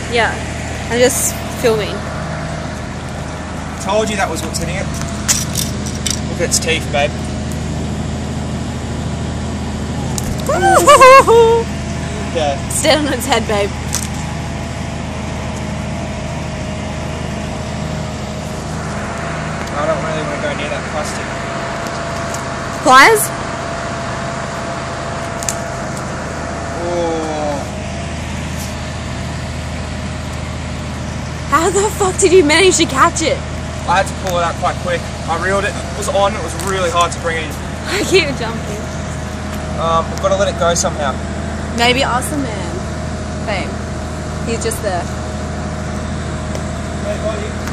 Yeah, I'm just filming. Told you that was what's hitting it. Look at its teeth, babe. Yeah. Stand on its head, babe. I don't really want to go near that plastic. Pliers? Oh. How the fuck did you manage to catch it? I had to pull it out quite quick. I reeled it. It was on. It was really hard to bring it in. I keep jumping. I've got to let it go somehow. Maybe ask the man. Babe. He's just there. Hey, buddy.